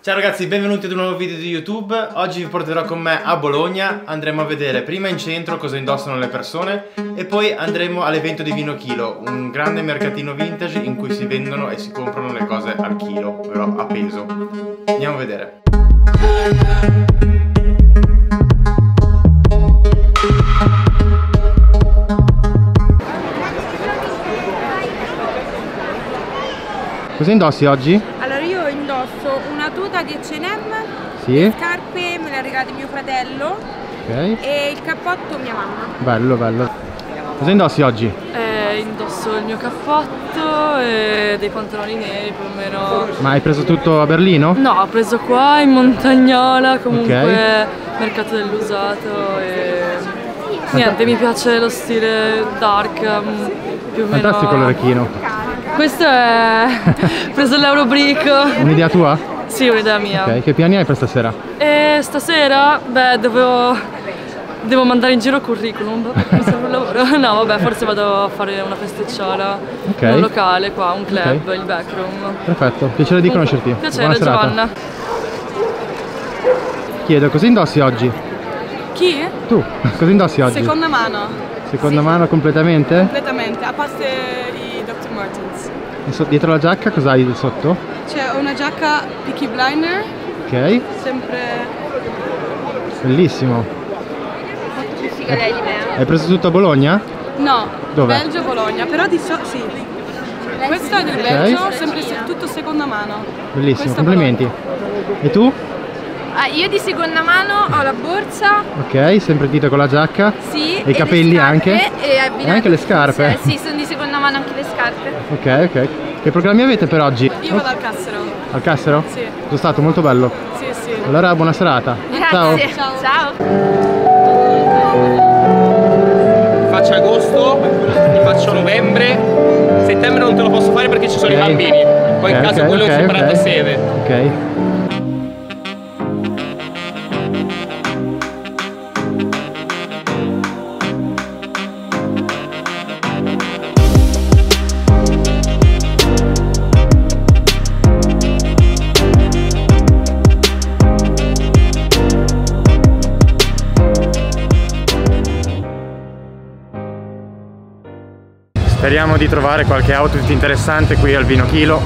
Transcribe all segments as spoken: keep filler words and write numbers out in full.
Ciao ragazzi, benvenuti ad un nuovo video di YouTube. Oggi vi porterò con me a Bologna. Andremo a vedere prima in centro cosa indossano le persone e poi andremo all'evento di Vino Chilo, un grande mercatino vintage in cui si vendono e si comprano le cose al chilo, però a peso. Andiamo a vedere. Cosa indossi oggi? Allora io indosso una tuta di acca e emme, Sì. le scarpe me le ha regalate mio fratello, Ok. e il cappotto mia mamma. Bello, bello. Cosa indossi oggi? Eh, indosso il mio cappotto e dei pantaloni neri più o meno. Ma hai preso tutto a Berlino? No, ho preso qua in Montagnola, comunque Ok. mercato dell'usato e niente, mi piace lo stile dark, mm, più o meno. Fantastico l'orecchino. Questo è preso l'Eurobrico. Un'idea tua? Sì, un'idea mia. Ok, che piani hai per stasera? E stasera, beh, devo, devo mandare in giro curriculum, mi serve un lavoro. No, vabbè, forse vado a fare una festecciola Ok. in un locale qua, un club, Ok. il Backroom. Perfetto, piacere di conoscerti. Piacere, Buona serata. Giovanna. Chiedo, cosa indossi oggi? Chi? Tu, cosa indossi oggi? Seconda mano, Seconda mano completamente? completamente, a parte i doctor Martens. E so- dietro la giacca cosa hai sotto? C'è una giacca Peaky Blinder, Ok, sempre bellissimo. più figa lei di me. Hai preso tutto a Bologna? No, Dove? Belgio, Bologna, però di so... sì. Questo è del Belgio, sempre se- tutto seconda mano. Bellissimo, Questa complimenti. E tu? Ah, io di seconda mano ho la borsa, Ok, sempre dito con la giacca. sì, E i capelli anche? E, E anche le scarpe? Sì, sono di seconda mano anche le scarpe. Ok, ok. Che programmi avete per oggi? Io vado al Cassero. Al Cassero? Sì. Sono stato molto bello. Sì, sì. Allora buona serata. Ciao. Grazie. Ciao. Ciao. Faccio agosto, ti faccio novembre, settembre non te lo posso fare perché ci sono Ok. i bambini, poi in Ok, caso ok, quello ok, è separato ok. sede. Ok. Speriamo di trovare qualche outfit interessante qui al Vino Chilo.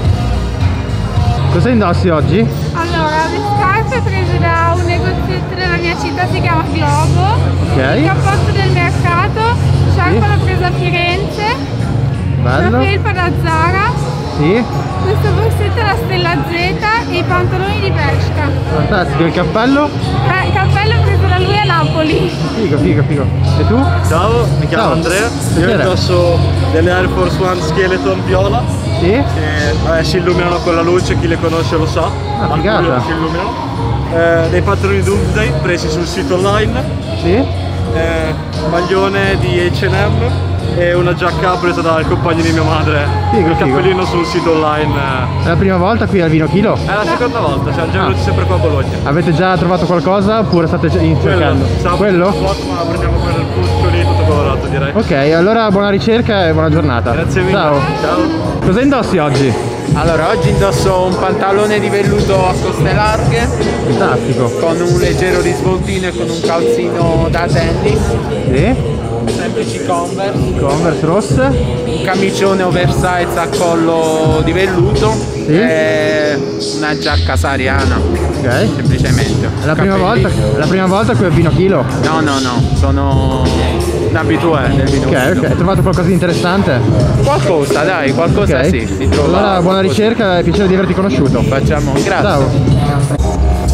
Cosa indossi oggi? Allora, le scarpe prese da un negozietto della mia città, si chiama Globo. Ok. Il cappotto del mercato, sciarpa l'ho presa a Firenze. La Bello. felpa da Zara. Sì. Questa borsetta la Stella Z e i pantaloni di Bershka. Fantastico. Il cappello? Eh, il cappello preso da lui a Napoli. Figo, figo, figo. E tu? Ciao, mi chiamo Ciao. Andrea, io Piacere. indosso delle Air Force One Skeleton viola Sì? che vabbè, si illuminano con la luce, chi le conosce lo sa. Ah, Alcuni figata. si illuminano. Eh, dei pantaloni Doomsday presi sul sito online, Sì? eh, maglione di acca e emme e una giacca presa dal compagno di mia madre. Figo, il figo. cappellino sul sito online. eh. È la prima volta qui al Vino Chilo? È la seconda volta, cioè già Ah. venuti sempre qua a Bologna. Avete già trovato qualcosa oppure state già cercando? Stavo Quello? facendo un spot, ma prendiamo quello del puzzo lì, tutto colorato direi. Ok, allora buona ricerca e buona giornata. Grazie mille. Ciao. Ciao. Cosa indossi oggi? Allora, oggi indosso un pantalone di velluto a coste larghe Fantastico. con un leggero risvoltino e con un calzino da tennis, Sì? semplici Converse, Converse rosse? un camicione oversize a collo di velluto e una giacca sariana, Ok. semplicemente. È la prima Capelli- volta, è la prima volta qui al Vino Chilo? No, no, no, sono un abitué del vino. Ok, ok. Hai trovato qualcosa di interessante? Qualcosa, dai, qualcosa Ok. sì, si trova. Allora buona qualcosa. ricerca e piacere di averti conosciuto. Facciamo, grazie. Ciao.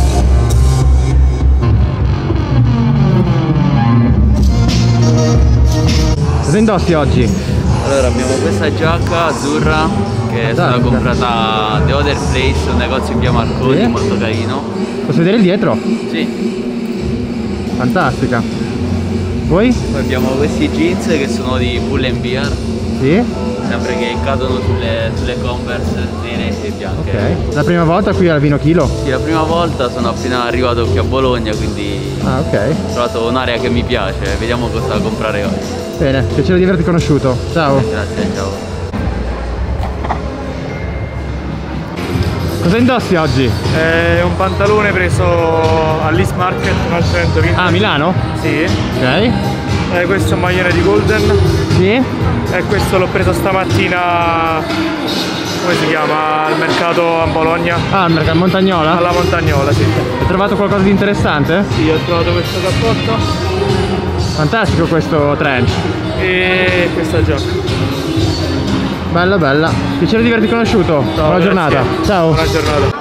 Cosa indossi oggi? Allora abbiamo questa giacca azzurra che è stata Fantastica. comprata a The Other Place, un negozio in via Marconi, Sì. molto carino. Posso vedere il dietro? Sì, Fantastica. Poi? poi abbiamo questi jeans che sono di Pull and Bear, Sì? sempre che cadono sulle, sulle Converse nere e bianche. Ok. La prima volta qui al Vino Chilo? Sì, la prima volta sono appena arrivato qui a Bologna, quindi Ah, ok. ho trovato un'area che mi piace, vediamo cosa comprare oggi. Bene, piacere di averti conosciuto. Ciao. Grazie, ciao. Cosa indossi oggi? È un pantalone preso all'East Market, un altro evento vintage. Ah, a Milano? Sì. Ok. Eh, questo è un maglione di Golden. Sì. E questo l'ho preso stamattina, come si chiama? Al mercato a Bologna. Ah, al mercato Montagnola? Alla Montagnola, sì. Hai trovato qualcosa di interessante? Sì, ho trovato questo cappotto. Fantastico questo trench. E questa giacca. Bella bella. Piacere di averti conosciuto. Ciao, Buona giornata. grazie. Ciao. Buona giornata.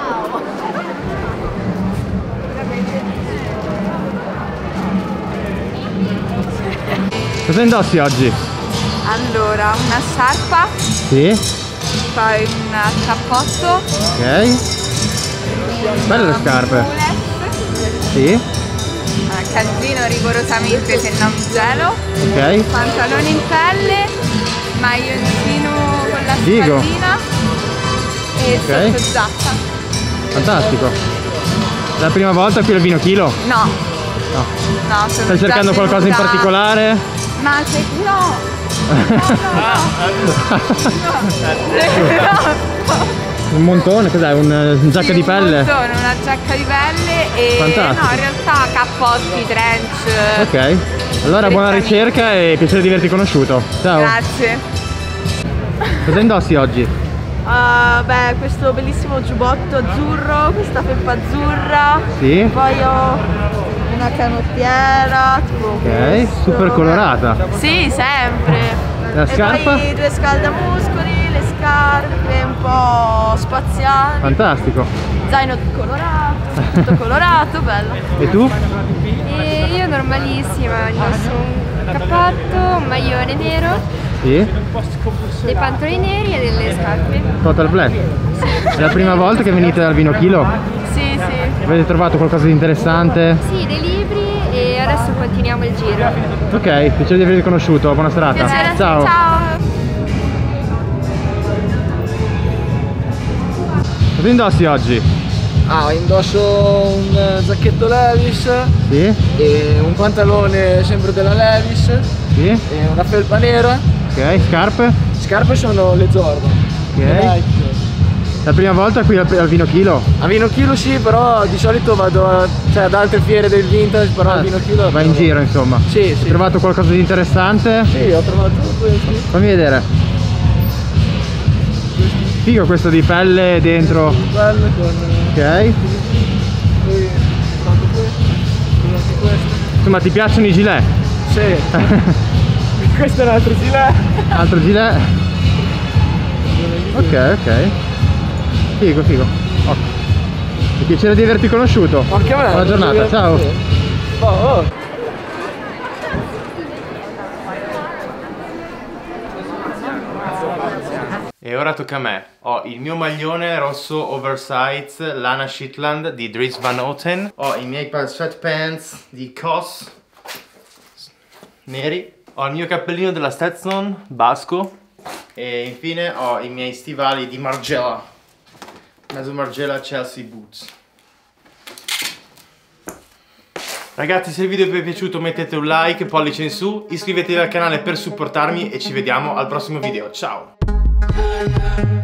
Cosa indossi oggi? Allora, una sciarpa, Sì. poi un cappotto, Ok. Belle le scarpe. mulet, Sì. eh, calzino rigorosamente se non mi gelo, Ok. pantalone in pelle, maglioncino con la Figo. spallina e Ok. sotto giacca. Fantastico. È la prima volta qui al Vino Chilo? No, No. no, sono Stai già cercando qualcosa in venuta- particolare? Ma se no! No, no, no. Un montone, cos'è? Un, un giacca Sì, di un pelle? montone, una giacca di pelle e Fantastico. no, in realtà cappotti, trench. Ok. Allora buona ricerca e piacere di averti conosciuto. Ciao. Grazie. Cosa indossi oggi? Uh, beh, questo bellissimo giubbotto azzurro, questa felpa azzurra. Sì. Poi ho una canottiera, tipo Ok, questo, super vabbè. colorata. Sì, sempre. La E scarpa? poi due scaldamuscoli, le scarpe un po' spaziali. Fantastico. Zaino colorato, tutto colorato, bello. E tu? E io normalissima, indosso un cappotto, un maglione nero, Sì. dei pantaloni neri e delle scarpe. Total black. È la prima volta che venite dal Vino Chilo? Sì, sì. Avete trovato qualcosa di interessante? Sì, dei libri e adesso continuiamo il giro. Ok, piacere di avervi conosciuto. Buona serata. Piacere. Ciao. Ciao. Cosa indossi oggi? Ah, indosso un eh, zacchetto Levi's. Sì. E un pantalone sempre della Levi's. Sì. E una felpa nera. Ok, scarpe? Scarpe sono le Jordan. Ok. La prima volta qui al, al Vino Chilo? A Vino Chilo sì, però di solito vado a, cioè, ad altre fiere del vintage, però Ah, a Vino Chilo... vai in giro insomma. Sì, Hai sì. trovato qualcosa di interessante? Sì, ho trovato questo. Fammi vedere. Figo questo di pelle dentro. Bello con... Ok. Poi ho fatto questo. Con anche questo. Insomma ti piacciono i gilet? Sì. Questo è un altro gilet. Altro gilet? Ok, ok. Figo, figo. Oh. È piacere di averti conosciuto. Anche a me. Buona giornata, ciao. Oh, oh. E ora tocca a me. Ho il mio maglione rosso oversize lana Shetland di Dries Van Noten. Ho i miei sweatpants di C O S neri. Ho il mio cappellino della Stetson basco. E infine ho i miei stivali di Margiela. Mezzo Margiela Chelsea Boots. Ragazzi, se il video vi è piaciuto mettete un like, pollice in su, iscrivetevi al canale per supportarmi e ci vediamo al prossimo video. Ciao!